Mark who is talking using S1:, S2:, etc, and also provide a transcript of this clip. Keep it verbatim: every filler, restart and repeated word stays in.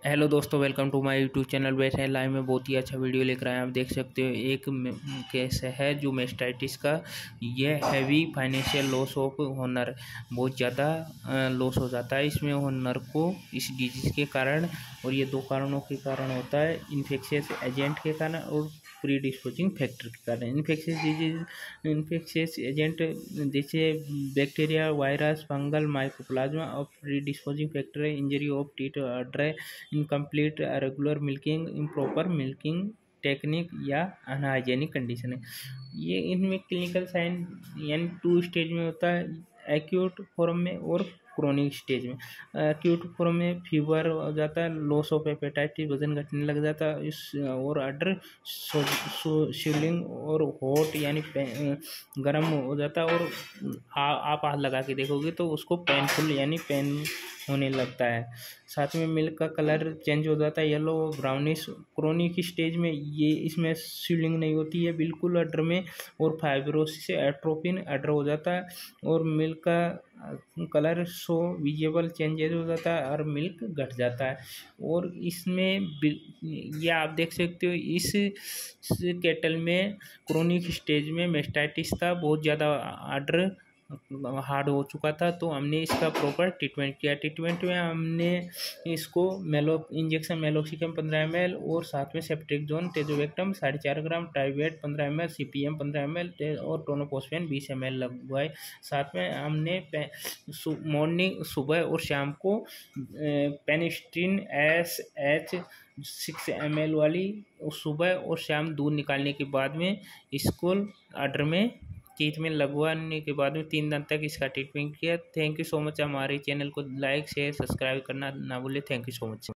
S1: Hello दोस्तों, welcome to my YouTube channel. बैठे हैं लाइव में बहुत ही अच्छा वीडियो लेकर आए हैं। आप देख सकते हो एक केस है जो मेस्टाइटिस का। ये heavy financial loss of owner, बहुत ज़्यादा लॉस हो जाता है इसमें होनर को इस डिजीज़ के कारण। और ये दो कारणों के कारण होता है, इन्फेक्शियस एजेंट के कारण और प्रीडिस्पोजिंग फैक्टर के कारण। इन्फेक्शियस डिजीज इन्फेक्शियस एजेंट जैसे बैक्टीरिया, वायरस, फंगल, माइकोप्लाज्मा और predisposing factor injury of teeth, dry, incomplete, regular milking, improper milking technique या अनहाइजेनिक कंडीशन है। ये इनमें क्लिनिकल साइन यानी टू स्टेज में होता है, एक्यूट फॉर्म में और क्रोनिक स्टेज में। एक्यूट फॉर्म में फीवर हो जाता है, लॉस ऑफ एपेटाइट, वजन घटने लग जाता है इस और अडर स्वेलिंग और हॉट यानी गर्म हो जाता है। और आ, आप हाथ लगा के देखोगे तो उसको पेनफुल यानी पेन होने लगता है। साथ में मिल्क का कलर चेंज हो जाता है, येलो ब्राउनिश। क्रोनिक स्टेज में ये इसमें स्वेलिंग नहीं होती है बिल्कुल अडर में, और फाइब्रोसिस से एट्रोपिन अडर हो जाता है और मिल्क का कलर सो विजिबल चेंजेस हो जाता है और मिल्क घट जाता है। और इसमें ये आप देख सकते हो इस केटल में क्रोनिक स्टेज में मेस्टाइटिस था, बहुत ज़्यादा अडर हार्ड हो चुका था। तो हमने इसका प्रॉपर ट्रीटमेंट किया। ट्रीटमेंट में हमने इसको मेलो इंजेक्शन मेलोक्सिकम पंद्रह एम एल और साथ में सेप्ट्रिकजोन, टेजोवेक्टम साढ़े चार ग्राम, ट्राइवेट पंद्रह M L, C P M पंद्रह एम एल और टोनोपोस्फेन बीस एम एल लगवाए। साथ में हमने मॉर्निंग सुबह और शाम को पेनिस्ट्रीन S H six M L वाली सुबह और शाम दूध निकालने के बाद में इसको अडर में टीथ में लगवाने के बाद में तीन दिन तक इसका ट्रीटमेंट किया। Thank you so much. हमारे चैनल को लाइक शेयर सब्सक्राइब करना ना भूले। Thank you so much.